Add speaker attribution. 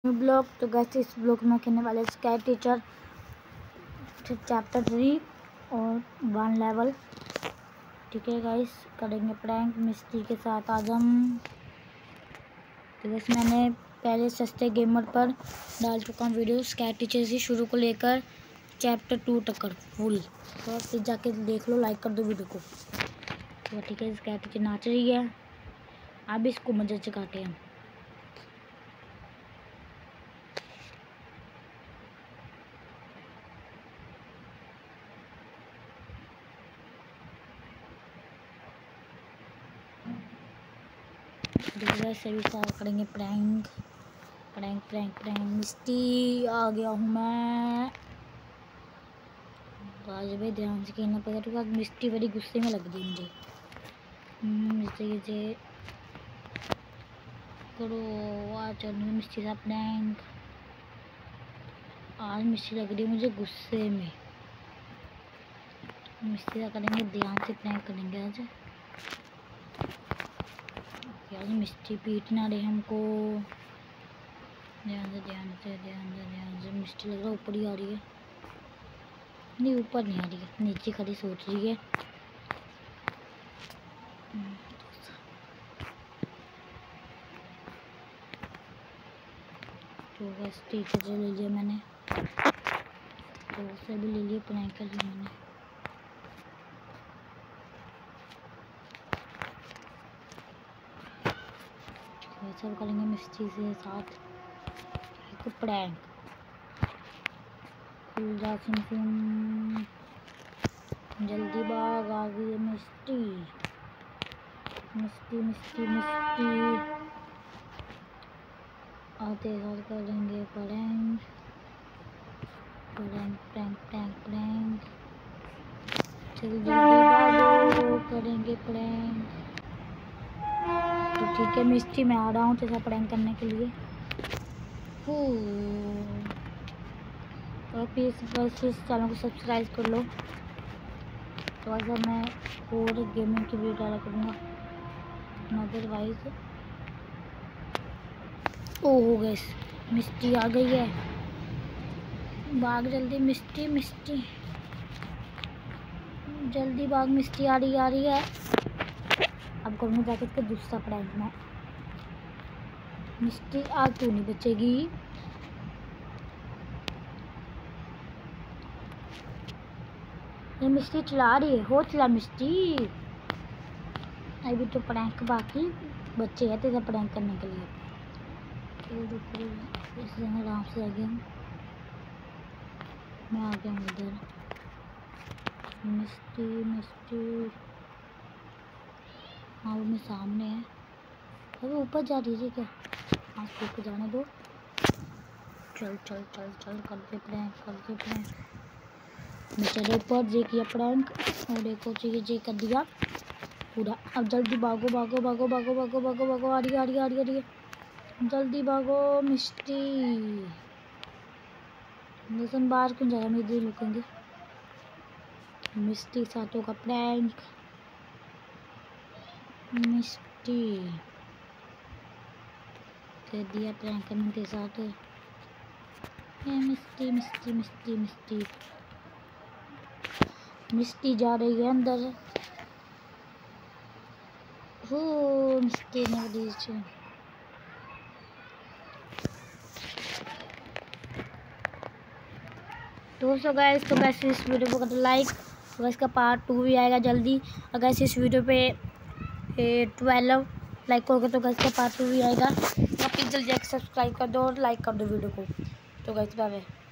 Speaker 1: Blog. तो gas इस blog में खेलने वाले स्काई टीचर चैप्टर 3 और 1 लेवल। ठीक है गाइस, करेंगे प्रैंक मिस्टी के साथ आज हम। तो गैस मैंने पहले सस्ते गेमर पर डाल चुका हूँ वीडियो, स्काई टीचर से शुरू को लेकर चैप्टर 2 तक फुल। तो फिर जाके देख लो, लाइक कर दो वीडियो को। तो ठीक है, स्काई टीचर नाच रही है, अब इसको मजे चकाते हैं। सभी सारा करेंगे prank prank prank prank. Misty आ गया हूँ मैं। आज भाई ध्यान से खेलना पड़ेगा, तो आज मिस्टी बड़ी गुस्से में लग रही मुझे। मिस्टी करो, आज चलने मिस्टी सा प्रैंक। आज मिस्टी लग रही है मुझे गुस्से में। मिस्टी सा करेंगे, ध्यान से प्रैंक करेंगे आज। आज मिस्टी पीट ना रहे हमको। ध्यान से ध्यान से ध्यान से ध्यान से। मिस्टी लग रहा है ऊपर ही आ रही है। नहीं, ऊपर नहीं आ रही है, नीचे खड़ी सोच रही है। तो बस टीचर से ले लिया मैंने, तो से भी ले लिया, प्रैंक कर लिया मैंने। सब करेंगे मिस्टी से साथ एक प्रैंक। जल्दी भाग, आ गई है मिस्टी। मिस्टी मिस्टी मिस्टी आते साथ करेंगे prank prank prank prank prank. जल्दी भागो, करेंगे प्रैंक। तो ठीक है मिस्टी, मैं आ रहा हूँ तेरा प्रैंक करने के लिए। तो प्लीज़ बस इस चैनल को सब्सक्राइब कर लो। तो आज मैं और गेमिंग की वीडियो डाला करूँगा। अदरवाइज ओह गैस, मिस्टी आ गई है। भाग जल्दी मिस्टी मिस्टी, जल्दी भाग मिस्टी, आ रही है। अब करूँगा जाके इसका दूसरा प्रैंक में। मिस्टी आज तू नहीं बचेगी। ये मिस्टी चला रही है, हो चला मिस्टी। अभी तो प्रैंक बाकी बच्चे हैं तेरा प्रैंक करने के लिए। तो आराम से आ गया, मैं आ गया हूँ इधर। मिस्टी मिस्टी हाँ, वो मेरे सामने है। अरे ऊपर जा रही है क्या? हाँ, ऊपर जाने दो। चल चल चल चल, करते प्रैंक करते प्रैंक। मैं चले ऊपर, जे किया प्रैंक और एक और चीज़ जे कर दिया पूरा। अब जल्दी भागो भागो भागो भागो भागो भागो भागो, आ रही है। जल्दी भागो मिस्टी। लेकिन बाहर क्यों जाएगा, मेरे दिल रुकेंगे। मिस्टी साथों का प्रैंक। मिस्टी कर दिया प्रैंक करने के साथ। मिस्टी मिस्टी मिस्टी मिस्टी मिस्टी जा रही है अंदर। हो मिस्टी ने बीच। दोस्तों गाइस, तो वैसे इस वीडियो को लाइक, तो इसका पार्ट 2 भी आएगा जल्दी। अगर इस वीडियो पे 12 लाइक करोगे तो गाइस का पार्ट 2 भी आएगा। तो प्लीज़ जल्दी सब्सक्राइब कर दो और लाइक कर दो वीडियो को। तो गाइस बाय बाय।